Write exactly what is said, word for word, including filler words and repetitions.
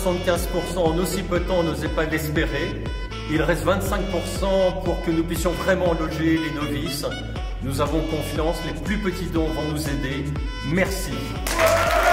soixante-quinze pour cent en aussi peu de temps, on n'osait pas l'espérer. Il reste vingt-cinq pour cent pour que nous puissions vraiment loger les novices. Nous avons confiance, les plus petits dons vont nous aider. Merci.